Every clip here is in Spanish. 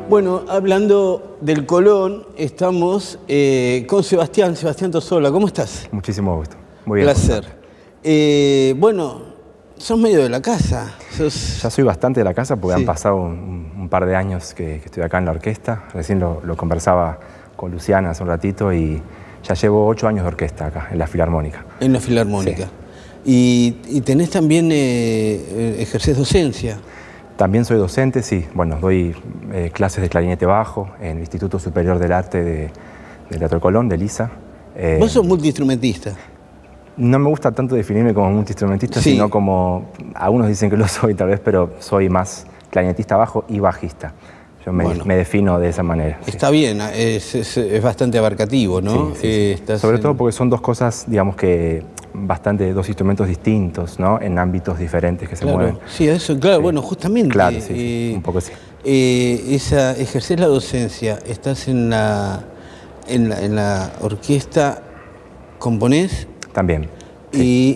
Bueno, hablando del Colón, estamos con Sebastián Tosola. ¿Cómo estás? Muchísimo gusto. Muy bien. Placer. Bueno, sos medio de la casa. Ya soy bastante de la casa porque Sí. han pasado un par de años que estoy acá en la orquesta. Recién lo conversaba con Luciana hace un ratito y ya llevo 8 años de orquesta acá, en la Filarmónica. En la Filarmónica. Sí. Y tenés también, ejercés docencia. También soy docente, sí. Bueno, doy clases de clarinete bajo en el Instituto Superior del Arte del Teatro Colón, de Lisa. Vos sos multiinstrumentista. No me gusta tanto definirme como multiinstrumentista, Sí. sino como, algunos dicen que lo soy tal vez, pero soy más clarinetista bajo y bajista. Yo me defino de esa manera. Está bien, es bastante abarcativo, ¿no? Sí. Sobre todo porque son dos cosas, digamos que dos instrumentos distintos, ¿no? En ámbitos diferentes que se mueven. Sí, eso, claro, Sí. bueno, justamente. Claro, sí, un poco sí. Ejercés la docencia, estás en la orquesta, componés. También. Sí.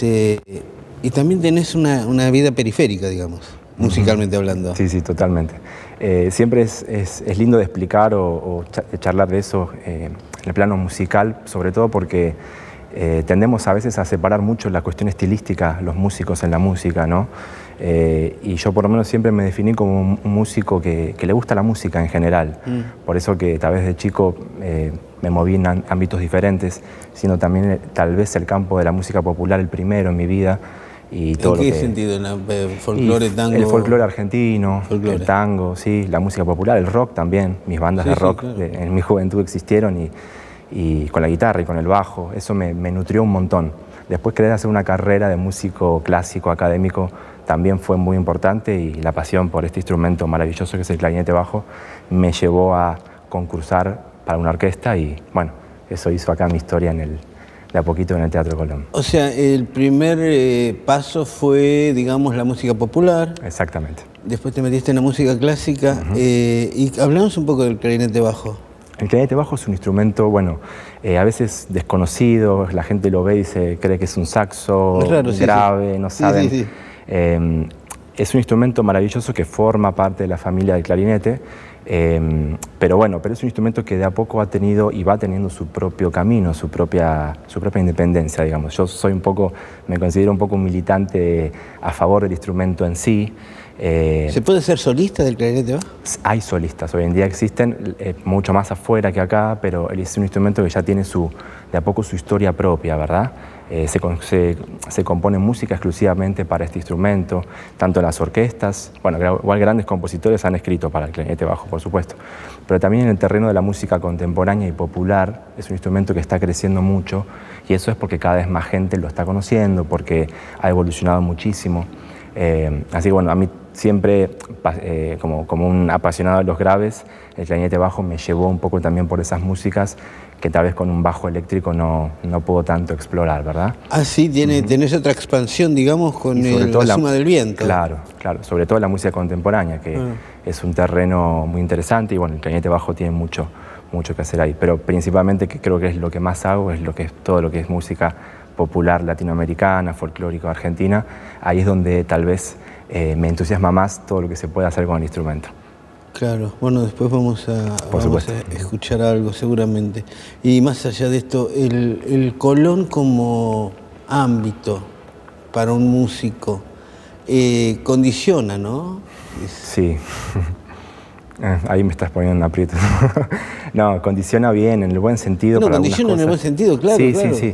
Y también tenés una vida periférica, digamos, musicalmente hablando. Sí, sí, totalmente. Siempre es lindo de explicar o de charlar de eso en el plano musical, sobre todo porque tendemos a veces a separar mucho la cuestión estilística, los músicos en la música, ¿no? Y yo por lo menos siempre me definí como un músico que le gusta la música en general. Por eso que tal vez de chico me moví en ámbitos diferentes, sino también tal vez el campo de la música popular el primero en mi vida. Y todo ¿En qué sentido? ¿En el folclore, tango? El folclore argentino, el tango, sí, la música popular, el rock también. Mis bandas de rock claro. En mi juventud existieron y con la guitarra y con el bajo, eso me nutrió un montón. Después querer hacer una carrera de músico clásico, académico, también fue muy importante y la pasión por este instrumento maravilloso que es el clarinete bajo me llevó a concursar para una orquesta y bueno, eso hizo acá mi historia de a poquito en el Teatro Colón. O sea, el primer paso fue, digamos, la música popular. Exactamente. Después te metiste en la música clásica. Y hablamos un poco del clarinete bajo. El clarinete bajo es un instrumento, bueno, a veces desconocido, la gente lo ve y cree que es un saxo grave, no saben. Es un instrumento maravilloso que forma parte de la familia del clarinete, pero es un instrumento que de a poco ha tenido y va teniendo su propio camino, su propia independencia, digamos. Yo me considero un poco un militante a favor del instrumento en sí. ¿Se puede ser solista del clarinete bajo? Hay solistas, hoy en día existen mucho más afuera que acá, pero es un instrumento que ya tiene de a poco su historia propia, ¿verdad? Se compone música exclusivamente para este instrumento, tanto en las orquestas, bueno, igual grandes compositores han escrito para el clarinete bajo, por supuesto, pero también en el terreno de la música contemporánea y popular es un instrumento que está creciendo mucho y eso es porque cada vez más gente lo está conociendo, porque ha evolucionado muchísimo. Así que bueno, a mí siempre, como un apasionado de los graves, el clarinete bajo me llevó un poco también por esas músicas que tal vez con un bajo eléctrico no puedo tanto explorar, ¿verdad? Ah, sí, tenés otra expansión, digamos, con la suma del viento. Claro, sobre todo la música contemporánea, que es un terreno muy interesante y bueno, el clarinete bajo tiene mucho que hacer ahí, pero principalmente que creo que es lo que más hago, es todo lo que es música popular latinoamericana, folclórico argentina, ahí es donde tal vez me entusiasma más todo lo que se puede hacer con el instrumento. Claro, bueno, después vamos a escuchar algo seguramente. Y más allá de esto, el Colón como ámbito para un músico condiciona, ¿no? Sí. Ahí me estás poniendo en aprieto. No, condiciona bien, en el buen sentido. No, condiciona en el buen sentido, claro. Sí.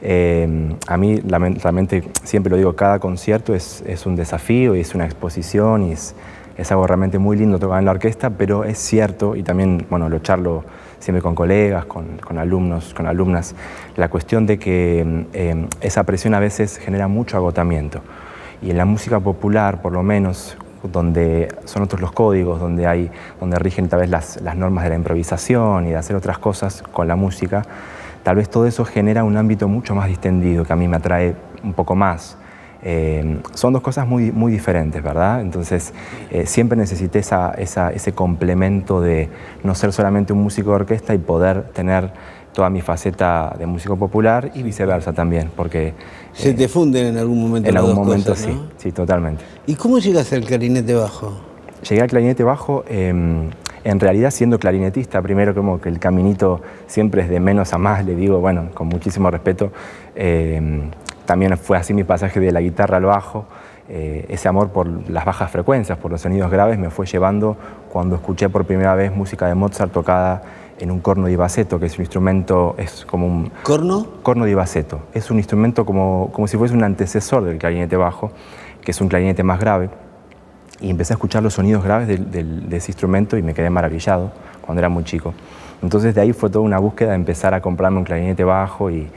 A mí, realmente, siempre lo digo, cada concierto es un desafío y es una exposición y es algo realmente muy lindo tocar en la orquesta, pero es cierto, y también lo charlo siempre con colegas, con alumnos, con alumnas, la cuestión de que esa presión a veces genera mucho agotamiento. Y en la música popular, por lo menos, donde son otros los códigos, donde rigen tal vez las normas de la improvisación y de hacer otras cosas con la música, tal vez todo eso genera un ámbito mucho más distendido que a mí me atrae un poco más. Son dos cosas muy, muy diferentes, ¿verdad? Entonces, siempre necesité ese complemento de no ser solamente un músico de orquesta y poder tener toda mi faceta de músico popular y viceversa también, porque... ¿Se te funden en algún momento? En algún momento cosas, sí, ¿no? sí, totalmente. ¿Y cómo llegas al clarinete bajo? Llegué al clarinete bajo En realidad, siendo clarinetista, primero como que el caminito siempre es de menos a más, le digo, bueno, con muchísimo respeto. También fue así mi pasaje de la guitarra al bajo. Ese amor por las bajas frecuencias, por los sonidos graves, me fue llevando cuando escuché por primera vez música de Mozart tocada en un corno di bassetto, que es un instrumento, es como un... ¿Corno? Corno di bassetto. Es un instrumento como si fuese un antecesor del clarinete bajo, que es un clarinete más grave. Y empecé a escuchar los sonidos graves de ese instrumento y me quedé maravillado cuando era muy chico. Entonces de ahí fue toda una búsqueda de empezar a comprarme un clarinete bajo y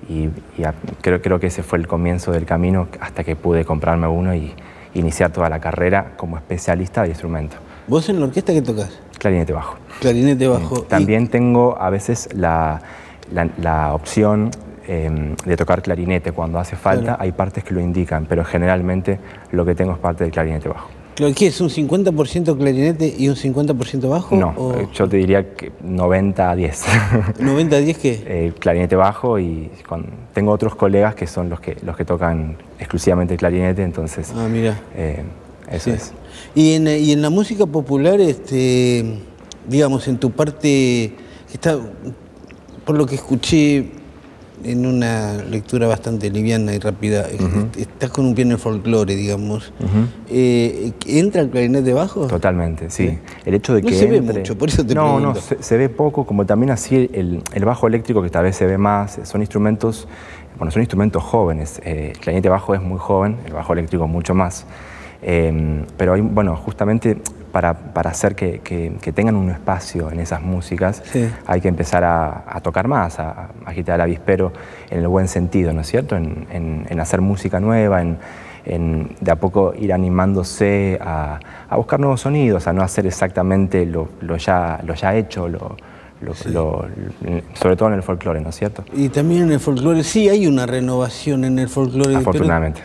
creo que ese fue el comienzo del camino hasta que pude comprarme uno y iniciar toda la carrera como especialista de instrumento. ¿Vos en la orquesta qué tocas? Clarinete bajo. Clarinete bajo. También tengo a veces la opción de tocar clarinete cuando hace falta. Claro. Hay partes que lo indican, pero generalmente lo que tengo es parte del clarinete bajo. ¿Qué es? ¿Un 50% clarinete y un 50% bajo? No, yo te diría que 90-10. ¿90-10 qué? Clarinete bajo y tengo otros colegas que son los que tocan exclusivamente el clarinete, entonces... Ah, mira. Eso es. Y en la música popular, digamos, en tu parte, está, por lo que escuché en una lectura bastante liviana y rápida, estás con un pie en el folclore, digamos. ¿Entra el clarinete bajo? Totalmente, sí. El hecho de no que se ve entre... mucho, por eso te pregunto. No, se ve poco, como también así el bajo eléctrico, que tal vez se ve más, son instrumentos jóvenes. El clarinete bajo es muy joven, el bajo eléctrico mucho más. Pero hay, bueno, justamente para hacer que tengan un espacio en esas músicas, sí, hay que empezar a tocar más, a agitar el avispero en el buen sentido, ¿no es cierto? En hacer música nueva, en de a poco ir animándose a buscar nuevos sonidos, a no hacer exactamente lo ya hecho, sí, sobre todo en el folclore, ¿no es cierto? Y también en el folclore, sí, hay una renovación en el folclore. Afortunadamente.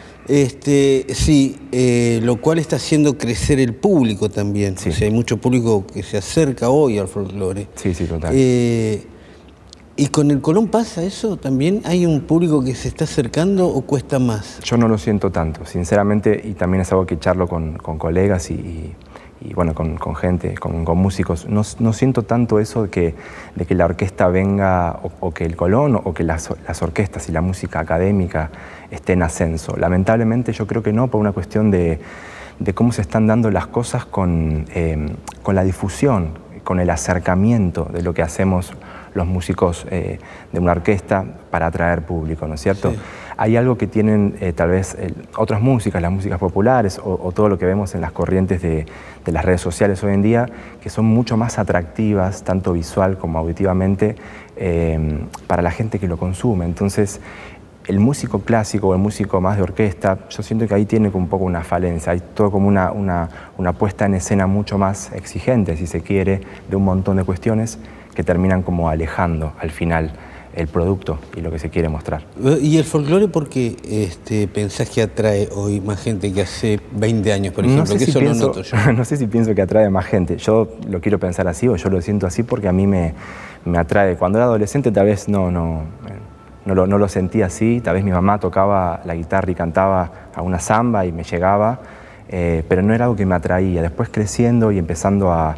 Sí, lo cual está haciendo crecer el público también. Sí. O sea, hay mucho público que se acerca hoy al folclore. Sí, sí, total. ¿Y con el Colón pasa eso también? ¿Hay un público que se está acercando o cuesta más? Yo no lo siento tanto, sinceramente, y también es algo que charlo con colegas y bueno, con gente, con músicos. No siento tanto eso de que la orquesta venga, o que el Colón, o que las orquestas y la música académica esté en ascenso. Lamentablemente yo creo que no, por una cuestión de cómo se están dando las cosas con la difusión, con el acercamiento de lo que hacemos los músicos de una orquesta para atraer público, ¿no es cierto? Sí. Hay algo que tienen tal vez otras músicas, las músicas populares o todo lo que vemos en las corrientes de las redes sociales hoy en día, que son mucho más atractivas, tanto visual como auditivamente, para la gente que lo consume. Entonces, el músico clásico o el músico más de orquesta, yo siento que ahí tiene un poco una falencia, hay todo como una puesta en escena mucho más exigente, si se quiere, de un montón de cuestiones que terminan como alejando al final el producto y lo que se quiere mostrar. ¿Y el folclore por qué pensás que atrae hoy más gente que hace 20 años, por ejemplo? Que eso lo noto yo. No sé si pienso que atrae más gente. Yo lo quiero pensar así o yo lo siento así porque a mí me atrae. Cuando era adolescente tal vez no lo sentía así. Tal vez mi mamá tocaba la guitarra y cantaba a una samba y me llegaba, pero no era algo que me atraía. Después creciendo y empezando a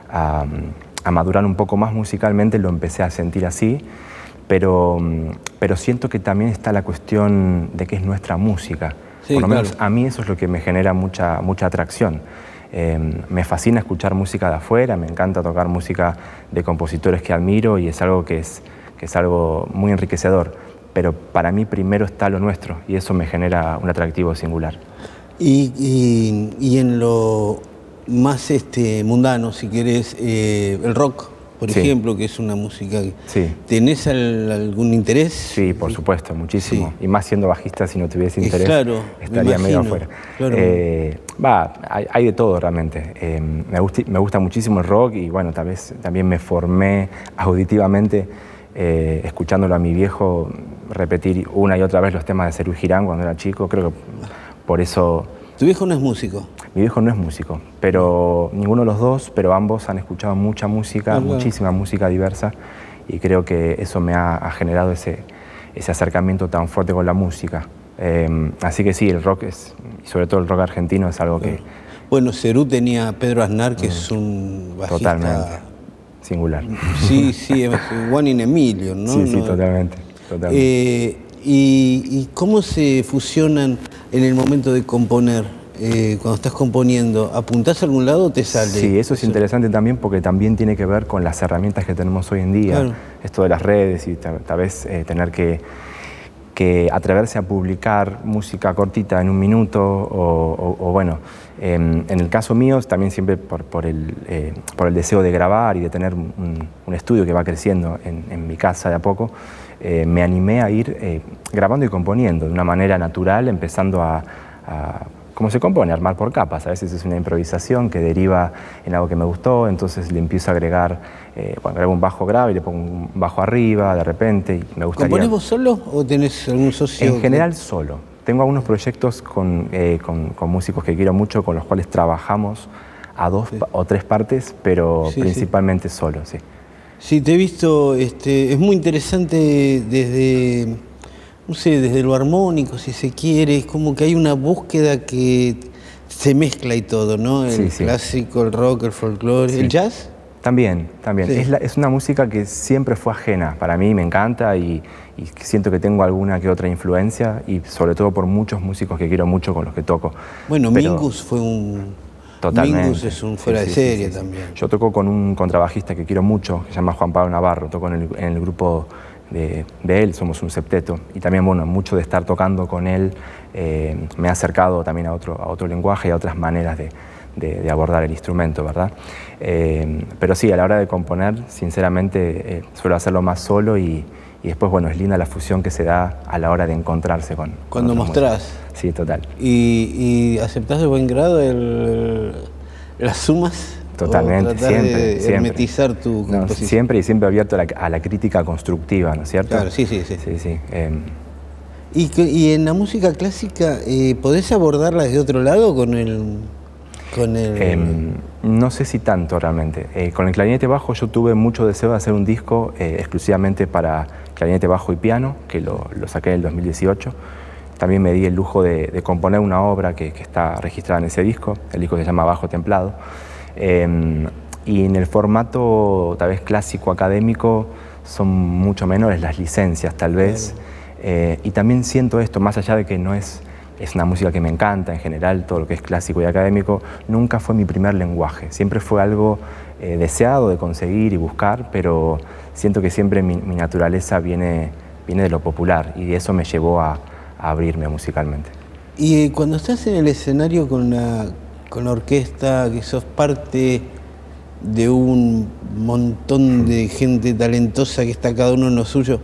madurar un poco más musicalmente lo empecé a sentir así. Pero siento que también está la cuestión de que es nuestra música. Sí, por lo claro. menos a mí eso es lo que me genera mucha atracción. Me fascina escuchar música de afuera, me encanta tocar música de compositores que admiro y es algo que es algo muy enriquecedor. Pero para mí primero está lo nuestro y eso me genera un atractivo singular. Y en lo más mundano, si querés, el rock, por ejemplo, que es una música... Sí. ¿Tenés algún interés? Sí, por supuesto, muchísimo. Sí. Y más siendo bajista, si no tuviese interés, claro, estaría medio afuera. Claro. Hay de todo realmente. Me gusta muchísimo el rock y bueno, tal vez también me formé auditivamente escuchándolo a mi viejo repetir una y otra vez los temas de Serú Girán cuando era chico. Creo que por eso... ¿Tu viejo no es músico? Mi viejo no es músico, pero ninguno de los dos, pero ambos han escuchado mucha música, muchísima música diversa, y creo que eso me ha generado ese acercamiento tan fuerte con la música. Así que sí, el rock y sobre todo el rock argentino es algo Bueno, Cerú tenía a Pedro Aznar, que es un bajista... Totalmente. Singular. Sí, sí, es one in a million, ¿no? Sí, sí, totalmente. ¿Y cómo se fusionan en el momento de componer? Cuando estás componiendo, ¿apuntás a algún lado o te sale? Sí, eso es interesante también porque también tiene que ver con las herramientas que tenemos hoy en día. Claro. Esto de las redes y tal vez tener que atreverse a publicar música cortita en un minuto o bueno, en el caso mío también siempre por el deseo de grabar y de tener un estudio que va creciendo en mi casa de a poco, me animé a ir grabando y componiendo de una manera natural, empezando a ¿cómo se compone? Armar por capas. A veces es una improvisación que deriva en algo que me gustó, entonces le empiezo a agregar, cuando grabo un bajo grave, le pongo un bajo arriba de repente y me gustaría... ¿Componés vos solo o tenés algún socio? En general solo. Tengo algunos proyectos con músicos que quiero mucho, con los cuales trabajamos a 2 o 3 partes, pero principalmente solo, sí. Sí, te he visto, es muy interesante desde... no sé, desde lo armónico, si se quiere, es como que hay una búsqueda que se mezcla y todo, ¿no? El clásico, el rock, el folclore, ¿el jazz? También. Sí. Es una música que siempre fue ajena, para mí me encanta y siento que tengo alguna que otra influencia y sobre todo por muchos músicos que quiero mucho con los que toco. Bueno, Mingus fue un... Totalmente. Mingus es un fuera de serie también. Yo toco con un contrabajista que quiero mucho, que se llama Juan Pablo Navarro, toco en el grupo de él, somos un septeto, y también, bueno, mucho de estar tocando con él me ha acercado también a otro lenguaje y a otras maneras de abordar el instrumento, ¿verdad? Pero sí, a la hora de componer, sinceramente, suelo hacerlo más solo y después, bueno, es linda la fusión que se da a la hora de encontrarse con... Cuando mostrás. Sí, total. ¿Y aceptás de buen grado las sumas? Totalmente, siempre. De hermetizar tu composición. Siempre y siempre abierto a la crítica constructiva, ¿no es cierto? Claro, sí. ¿Y en la música clásica podés abordarla desde otro lado con el...? No sé si tanto realmente. Con el clarinete bajo yo tuve mucho deseo de hacer un disco exclusivamente para clarinete bajo y piano, que lo saqué en el 2018. También me di el lujo de componer una obra que está registrada en ese disco. El disco se llama Bajo Templado. Y en el formato tal vez clásico académico son mucho menores las licencias tal vez, y también siento esto, más allá de que no es una música que me encanta en general, todo lo que es clásico y académico, nunca fue mi primer lenguaje, siempre fue algo deseado de conseguir y buscar, pero siento que siempre mi naturaleza viene de lo popular y eso me llevó a abrirme musicalmente. Y cuando estás en el escenario con la orquesta, que sos parte de un montón de gente talentosa que está cada uno en lo suyo,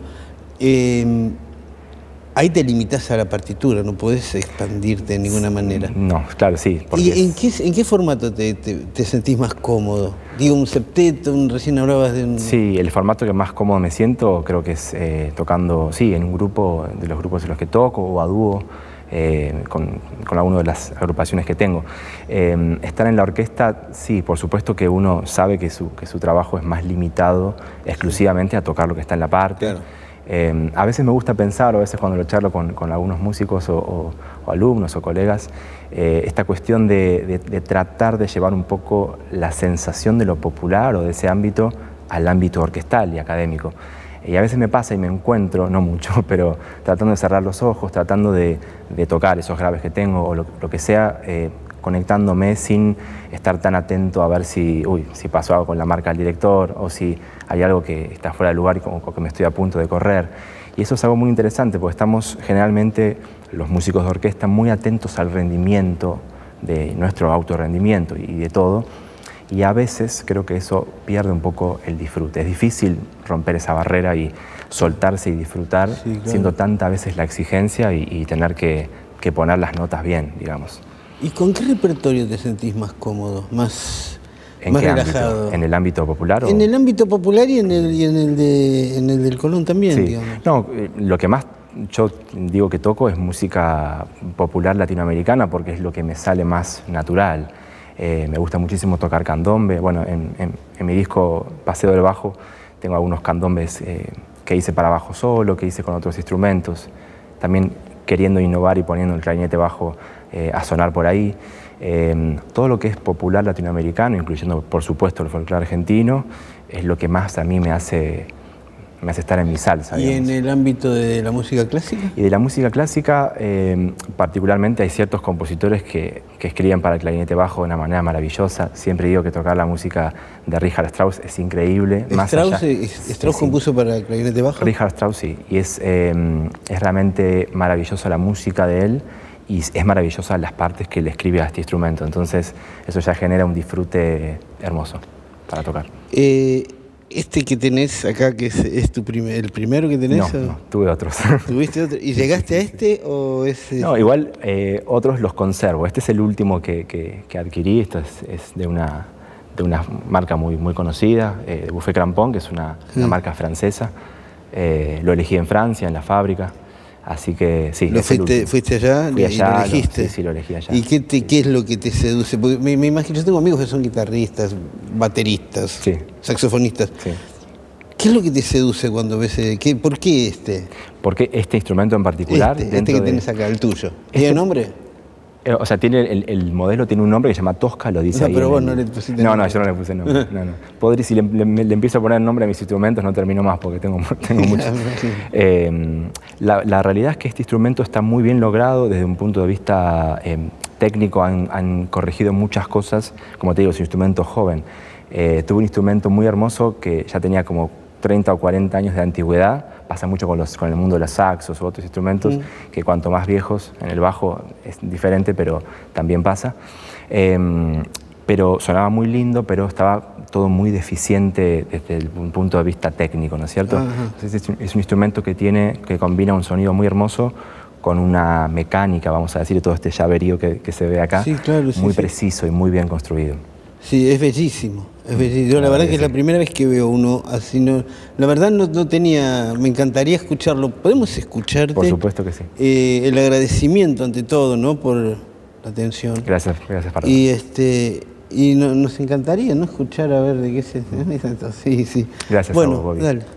ahí te limitás a la partitura, no podés expandirte de ninguna manera. No, claro, sí. ¿Y en qué formato te sentís más cómodo? Digo, un septeto, recién hablabas de un... Sí, el formato que más cómodo me siento creo que es tocando, en un grupo, de los grupos en los que toco o a dúo. Con alguna de las agrupaciones que tengo. Estar en la orquesta, sí, por supuesto que uno sabe que su trabajo es más limitado exclusivamente a tocar lo que está en la parte. Claro. A veces me gusta pensar, o a veces cuando lo charlo con algunos músicos o alumnos o colegas, esta cuestión de tratar de llevar un poco la sensación de lo popular o de ese ámbito al ámbito orquestal y académico. Y a veces me pasa y me encuentro, no mucho, pero tratando de cerrar los ojos, tratando de tocar esos graves que tengo o lo que sea, conectándome sin estar tan atento a ver si pasó algo con la marca del director o si hay algo que está fuera de lugar y como que me estoy a punto de correr. Y eso es algo muy interesante porque estamos generalmente, los músicos de orquesta, muy atentos al rendimiento, de nuestro autorrendimiento y de todo. Y a veces creo que eso pierde un poco el disfrute. Es difícil romper esa barrera y soltarse y disfrutar, siendo tanta a veces la exigencia y tener que poner las notas bien, digamos. ¿Y con qué repertorio te sentís más cómodo, más relajado? Ámbito? ¿En el ámbito popular? En el ámbito popular y en el del Colón también, digamos. No, lo que más yo digo que toco es música popular latinoamericana porque es lo que me sale más natural. Me gusta muchísimo tocar candombe. Bueno, en mi disco Paseo del Bajo tengo algunos candombes que hice para bajo solo, que hice con otros instrumentos. También queriendo innovar y poniendo el clarinete bajo a sonar por ahí. Todo lo que es popular latinoamericano, incluyendo por supuesto el folclore argentino, es lo que más a mí me hace estar en mi salsa. ¿Y digamos, en el ámbito de la música clásica? Y de la música clásica, particularmente hay ciertos compositores que escriben para el clarinete bajo de una manera maravillosa. Siempre digo que tocar la música de Richard Strauss es increíble. ¿Strauss compuso para el clarinete bajo? Richard Strauss, sí. Y es realmente maravillosa la música de él y es maravillosa las partes que le escribe a este instrumento. Entonces eso ya genera un disfrute hermoso para tocar. Este que tenés acá, que es el primero que tenés. No, tuve otros. ¿Tuviste otro? ¿Y llegaste a este o es...? No, igual otros los conservo. Este es el último que adquirí. Esto es de una marca muy conocida, Buffet Crampon, que es una marca francesa. Lo elegí en Francia, en la fábrica. Así que sí. ¿Fuiste allá? Fui allá, ¿Lo elegiste? Sí, lo elegí allá. ¿Y qué es lo que te seduce? Porque me imagino, yo tengo amigos que son guitarristas, bateristas, saxofonistas. Sí. ¿Qué es lo que te seduce cuando ves? ¿Por qué este? Porque este instrumento en particular. Este que tenés acá, el tuyo. ¿Tiene nombre? O sea, el modelo tiene un nombre que se llama Tosca, lo dice ahí. Pero vos no le pusiste nombre. No, yo no le puse nombre. No. Si le empiezo a poner nombre a mis instrumentos no termino más porque tengo muchos. La realidad es que este instrumento está muy bien logrado desde un punto de vista técnico. Han corregido muchas cosas. Como te digo, es un instrumento joven. Tuve un instrumento muy hermoso que ya tenía como 30 o 40 años de antigüedad. Pasa mucho con el mundo de los saxos u otros instrumentos, que cuanto más viejos, en el bajo es diferente, pero también pasa. Pero sonaba muy lindo, pero estaba todo muy deficiente desde un punto de vista técnico, ¿no es cierto? Entonces es un instrumento que combina un sonido muy hermoso con una mecánica, vamos a decir, de todo este llaverío que se ve acá, muy preciso y muy bien construido. Sí, es bellísimo. Yo la verdad que es la primera vez que veo uno así. La verdad no tenía... Me encantaría escucharlo. ¿Podemos escucharte? Por supuesto que sí. El agradecimiento ante todo, ¿no? Por la atención. Gracias, Pablo. Y nos encantaría, ¿no? Escuchar a ver de qué se... Sí. Gracias a vos, Bobby. Dale.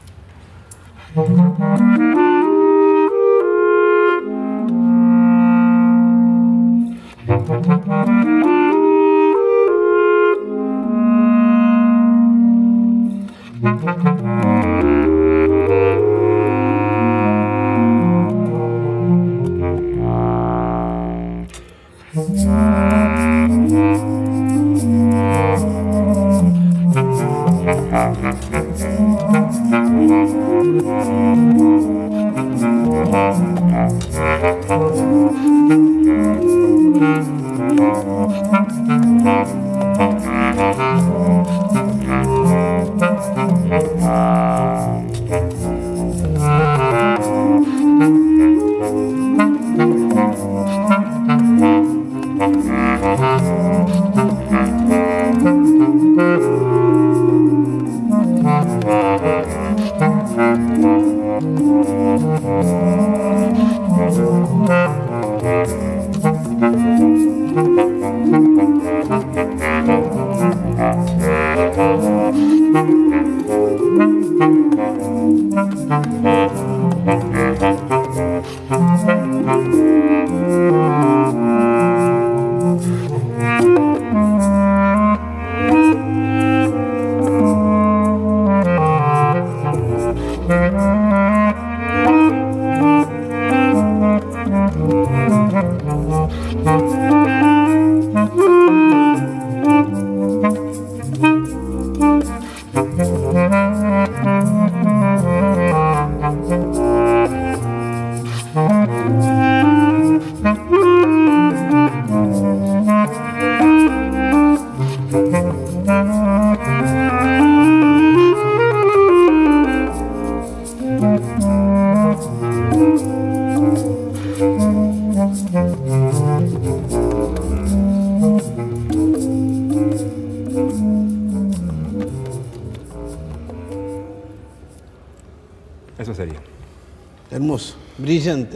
Eso sería. Hermoso, brillante,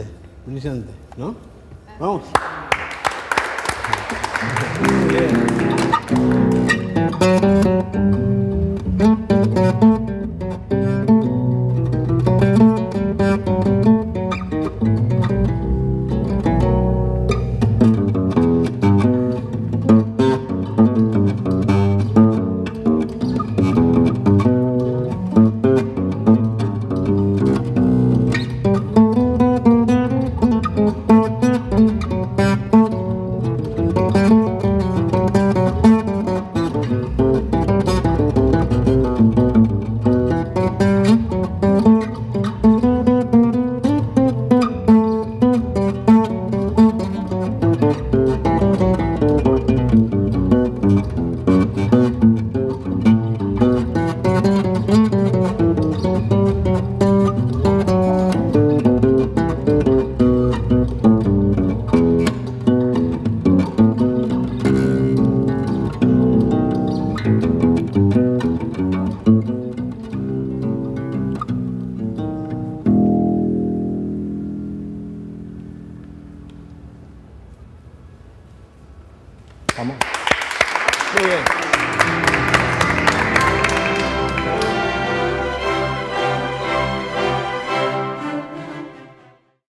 ¿no? Vamos. Vamos. Muy bien.